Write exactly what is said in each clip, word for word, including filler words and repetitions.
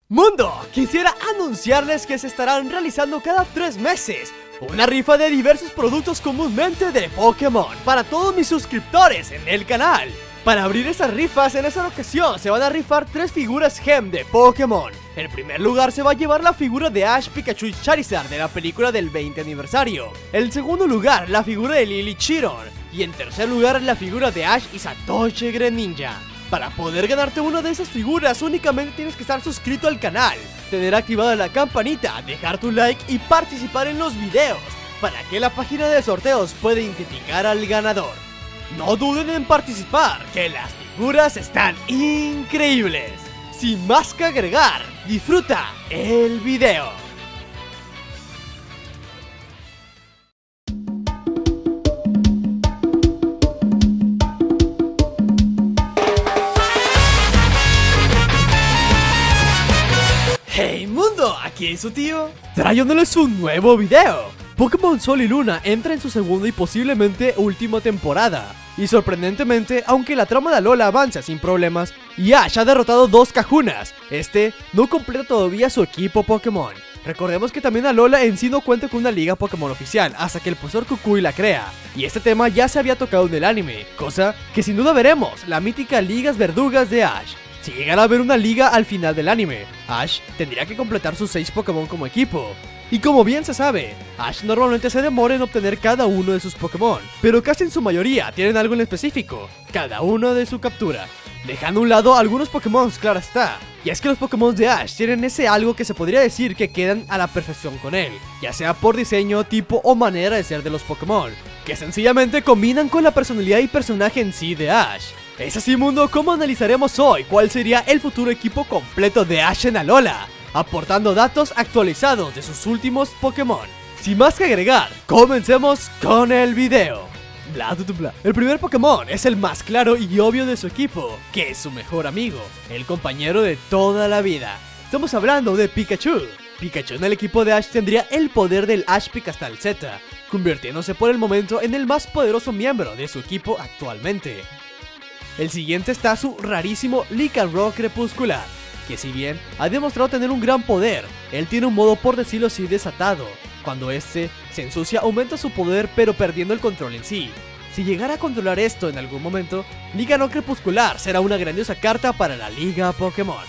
Mundo, quisiera anunciarles que se estarán realizando cada tres meses una rifa de diversos productos comúnmente de Pokémon para todos mis suscriptores en el canal. Para abrir estas rifas, en esta ocasión se van a rifar tres figuras gem de Pokémon. En primer lugar se va a llevar la figura de Ash, Pikachu y Charizard de la película del veinte aniversario. En segundo lugar, la figura de Lily Chiron. Y en tercer lugar, la figura de Ash y Satoshi Greninja. Para poder ganarte una de esas figuras, únicamente tienes que estar suscrito al canal, tener activada la campanita, dejar tu like y participar en los videos, para que la página de sorteos pueda identificar al ganador. No duden en participar, que las figuras están increíbles. Sin más que agregar, disfruta el video. Hey mundo, aquí es su tío, trayéndoles un nuevo video. Pokémon Sol y Luna entra en su segunda y posiblemente última temporada. Y sorprendentemente, aunque la trama de Alola avanza sin problemas y Ash ha derrotado dos Kahunas, este no completa todavía su equipo Pokémon. Recordemos que también Alola en sí no cuenta con una liga Pokémon oficial hasta que el profesor Kukui la crea. Y este tema ya se había tocado en el anime, cosa que sin duda veremos, la mítica Ligas Verdugas de Ash. Si llegara a haber una liga al final del anime, Ash tendría que completar sus seis Pokémon como equipo. Y como bien se sabe, Ash normalmente se demora en obtener cada uno de sus Pokémon, pero casi en su mayoría tienen algo en específico, cada uno de su captura, dejando a un lado algunos Pokémon, claro está. Y es que los Pokémon de Ash tienen ese algo que se podría decir que quedan a la perfección con él, ya sea por diseño, tipo o manera de ser de los Pokémon, que sencillamente combinan con la personalidad y personaje en sí de Ash. Es así mundo, como analizaremos hoy cuál sería el futuro equipo completo de Ash en Alola, aportando datos actualizados de sus últimos Pokémon. Sin más que agregar, comencemos con el video. Bla, bla, bla. El primer Pokémon es el más claro y obvio de su equipo, que es su mejor amigo, el compañero de toda la vida. Estamos hablando de Pikachu. Pikachu en el equipo de Ash tendría el poder del Ashpick hasta el Z, convirtiéndose por el momento en el más poderoso miembro de su equipo actualmente. El siguiente está su rarísimo Lycanroc Crepuscular, que si bien ha demostrado tener un gran poder, él tiene un modo por decirlo así desatado. Cuando este se ensucia aumenta su poder pero perdiendo el control en sí. Si llegara a controlar esto en algún momento, Lycanroc Crepuscular será una grandiosa carta para la liga Pokémon.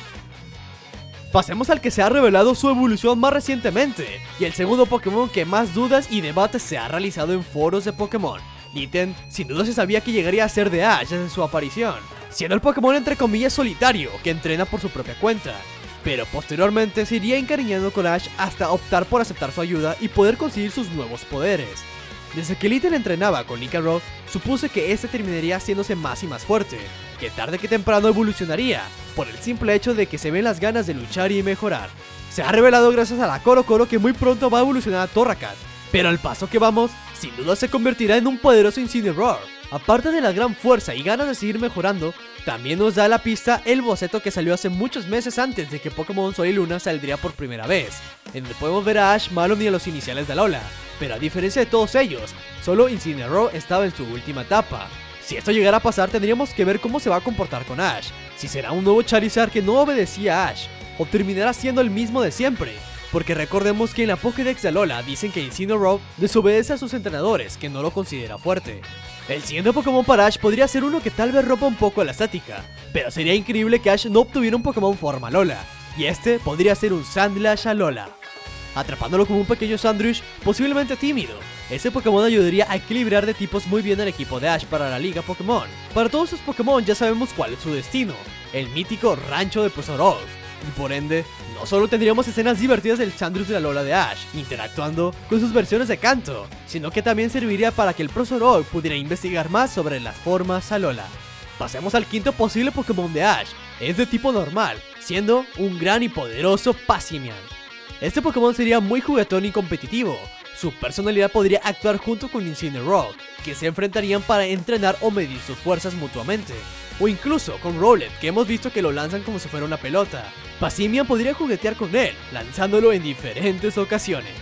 Pasemos al que se ha revelado su evolución más recientemente, y el segundo Pokémon que más dudas y debates se ha realizado en foros de Pokémon. Litten sin duda se sabía que llegaría a ser de Ash desde su aparición, siendo el Pokémon entre comillas solitario, que entrena por su propia cuenta, pero posteriormente se iría encariñando con Ash hasta optar por aceptar su ayuda y poder conseguir sus nuevos poderes. Desde que Litten entrenaba con Lycanroc, supuse que este terminaría haciéndose más y más fuerte, que tarde que temprano evolucionaría, por el simple hecho de que se ven las ganas de luchar y mejorar. Se ha revelado gracias a la Coro Coro que muy pronto va a evolucionar a Torracat, pero al paso que vamos, sin duda se convertirá en un poderoso Incineroar. Aparte de la gran fuerza y ganas de seguir mejorando, también nos da la pista el boceto que salió hace muchos meses antes de que Pokémon Sol y Luna saldría por primera vez, en donde podemos ver a Ash, Malon y a los iniciales de Alola. Pero a diferencia de todos ellos, solo Incineroar estaba en su última etapa. Si esto llegara a pasar, tendríamos que ver cómo se va a comportar con Ash, si será un nuevo Charizard que no obedecía a Ash, o terminará siendo el mismo de siempre. Porque recordemos que en la Pokédex de Alola dicen que Incineroar desobedece a sus entrenadores, que no lo considera fuerte. El siguiente Pokémon para Ash podría ser uno que tal vez rompa un poco la estática, pero sería increíble que Ash no obtuviera un Pokémon forma Alola, y este podría ser un Sandlash Alola. Atrapándolo como un pequeño Sandrush, posiblemente tímido, ese Pokémon ayudaría a equilibrar de tipos muy bien al equipo de Ash para la liga Pokémon. Para todos sus Pokémon ya sabemos cuál es su destino, el mítico rancho de Profesor Oak. Y por ende, no solo tendríamos escenas divertidas del Sandrush de la Alola de Ash, interactuando con sus versiones de canto, sino que también serviría para que el Profesor Oak pudiera investigar más sobre las formas Alola. Pasemos al quinto posible Pokémon de Ash, es de tipo normal, siendo un gran y poderoso Passimian. Este Pokémon sería muy juguetón y competitivo, su personalidad podría actuar junto con Incineroar, que se enfrentarían para entrenar o medir sus fuerzas mutuamente. O incluso con Rowlet, que hemos visto que lo lanzan como si fuera una pelota. Passimian podría juguetear con él, lanzándolo en diferentes ocasiones.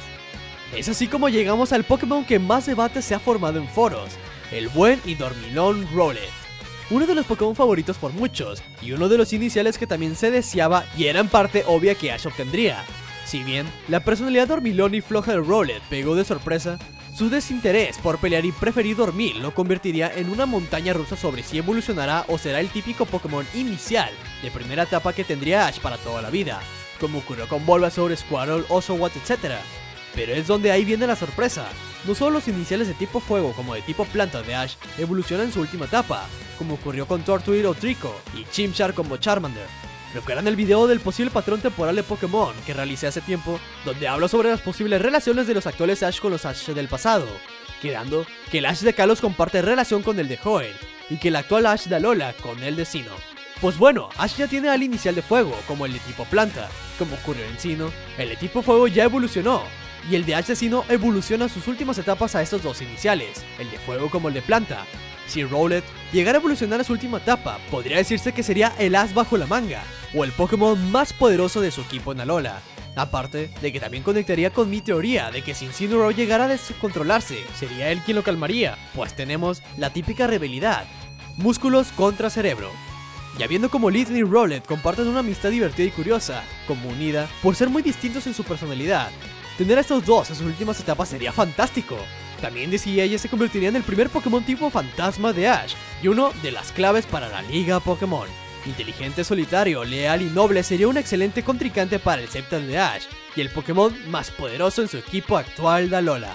Es así como llegamos al Pokémon que más debate se ha formado en foros, el buen y dormilón Rowlet. uno de los Pokémon favoritos por muchos, y uno de los iniciales que también se deseaba y era en parte obvia que Ash obtendría. Si bien la personalidad dormilón y floja de Rowlet pegó de sorpresa, su desinterés por pelear y preferir dormir lo convertiría en una montaña rusa sobre si evolucionará o será el típico Pokémon inicial de primera etapa que tendría Ash para toda la vida, como ocurrió con Bulbasaur, Squirtle, Oshawott, etcétera. Pero es donde ahí viene la sorpresa. No solo los iniciales de tipo fuego como de tipo planta de Ash evolucionan en su última etapa, como ocurrió con Tortwig o Trico, y Chimchar como Charmander. ¿Recuerdan el video del posible patrón temporal de Pokémon que realicé hace tiempo, donde hablo sobre las posibles relaciones de los actuales Ash con los Ash del pasado? Quedando que el Ash de Kalos comparte relación con el de Hoenn, y que el actual Ash de Alola con el de Sinnoh. Pues bueno, Ash ya tiene al inicial de fuego, como el de tipo planta. Como ocurrió en Sinnoh, el de tipo fuego ya evolucionó, y el de Ash de Sinnoh evoluciona sus últimas etapas a estos dos iniciales, el de fuego como el de planta. Si Rowlet llegara a evolucionar a su última etapa, podría decirse que sería el as bajo la manga, o el Pokémon más poderoso de su equipo en Alola. Aparte de que también conectaría con mi teoría de que si Incineroar llegara a descontrolarse, sería él quien lo calmaría, pues tenemos la típica rivalidad, músculos contra cerebro. Ya viendo como Litten y Rowlet comparten una amistad divertida y curiosa, como unida por ser muy distintos en su personalidad, tener a estos dos en sus últimas etapas sería fantástico. También decía ella se convertiría en el primer Pokémon tipo fantasma de Ash, y uno de las claves para la Liga Pokémon. Inteligente, solitario, leal y noble, sería un excelente contrincante para el Sceptile de Ash, y el Pokémon más poderoso en su equipo actual de Alola.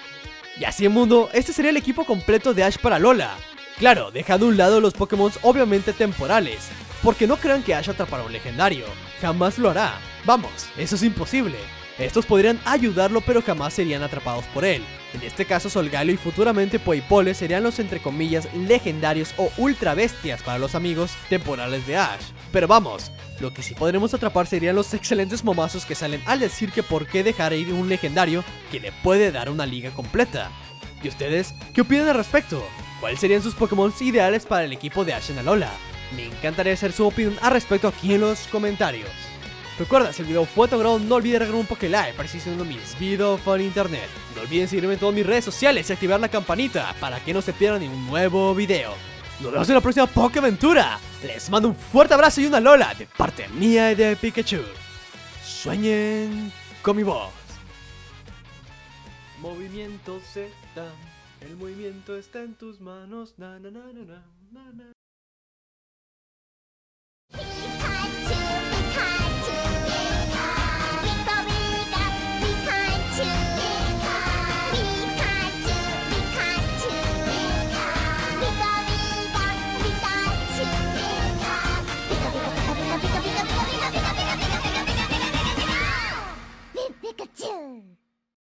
Y así en mundo, este sería el equipo completo de Ash para Alola. Claro, dejando a un lado los Pokémon obviamente temporales, porque no crean que Ash atrapará un legendario, jamás lo hará. Vamos, eso es imposible. Estos podrían ayudarlo pero jamás serían atrapados por él. En este caso Solgaleo y futuramente Poipole serían los entre comillas legendarios o ultra bestias para los amigos temporales de Ash. Pero vamos, lo que sí podremos atrapar serían los excelentes momazos que salen al decir que por qué dejar ir un legendario que le puede dar una liga completa. ¿Y ustedes qué opinan al respecto? ¿Cuáles serían sus Pokémon ideales para el equipo de Ash en Alola? Me encantaría saber su opinión al respecto aquí en los comentarios. Recuerda, si el video fue de tu agrado, no olvides regalar un Pokélike para seguir siendo mis videos en internet. No olviden seguirme en todas mis redes sociales y activar la campanita para que no se pierdan ningún nuevo video. Nos vemos en la próxima Pokéventura. Les mando un fuerte abrazo y una Alola de parte mía y de Pikachu. Sueñen con mi voz. Movimiento Z, el movimiento está en tus manos. Na, na, na, na, na, na. Pikachu!